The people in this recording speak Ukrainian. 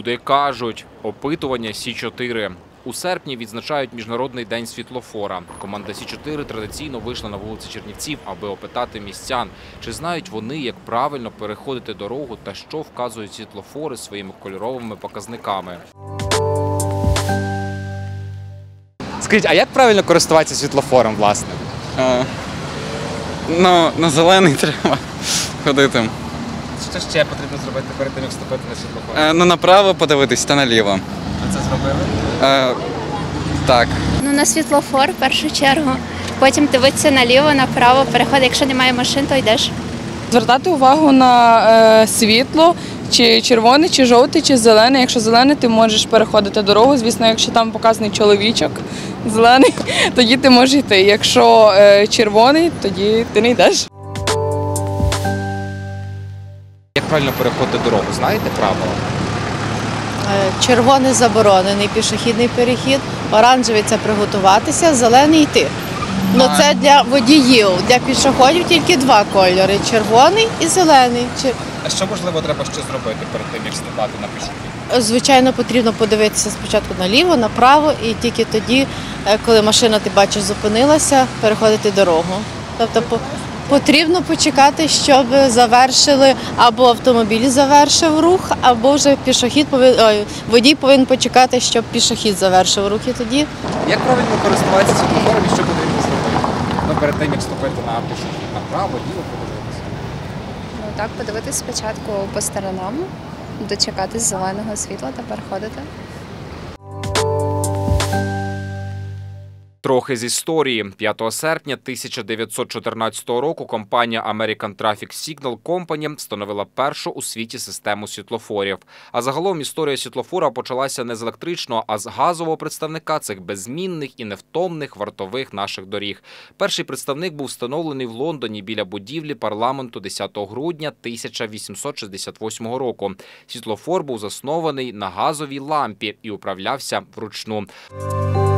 Люди кажуть, опитування Сі-4. У серпні відзначають Міжнародний день світлофора. Команда Сі-4 традиційно вийшла на вулиці Чернівців, аби опитати містян, чи знають вони, як правильно переходити дорогу та що вказують світлофори своїми кольоровими показниками. Скажіть, а як правильно користуватися світлофором, власне? На зелений треба ходити. Що ще потрібно зробити перед тим, як вступити на світлофор? Направо подивитись та наліво. Ви це зробили? Так. На світлофор в першу чергу, потім дивитися наліво, направо, переходи. Якщо немає машин, то йдеш. Звертати увагу на світло, чи червоний, чи жовтий, чи зелений. Якщо зелений, ти можеш переходити дорогу. Звісно, якщо там показаний чоловічок зелений, тоді ти можеш йти. Якщо червоний, тоді ти не йдеш. Як правильно переходити дорогу? Знаєте правила? Червоний заборонений пішохідний перехід, оранжевий – це приготуватися, зелений – йти. Це для водіїв, для пішоходів тільки два кольори – червоний і зелений. А що, можливо, треба ще зробити перед тим, як вступати на пішохід? Звичайно, потрібно подивитися спочатку наліво, направо і тільки тоді, коли машина, ти бачиш, зупинилася, переходити дорогу. Тобто потрібно почекати, щоб завершили, або автомобіль завершив рух, або вже водій повинен почекати, щоб пішохід завершив рух і тоді. Як правильно користуватися світлофором і що потрібно зробити? Перед тим, як вступити на пішохід, направо, ліво подивитися. Так, подивитись спочатку по сторонам, дочекатись зеленого світла та переходити. Трохи з історії. 5 серпня 1914 року компанія American Traffic Signal Company встановила першу у світі систему світлофорів. А загалом історія світлофора почалася не з електричного, а з газового представника цих беззмінних і невтомних вартових наших доріг. Перший представник був встановлений в Лондоні біля будівлі парламенту 10 грудня 1868 року. Світлофор був заснований на газовій лампі і управлявся вручну.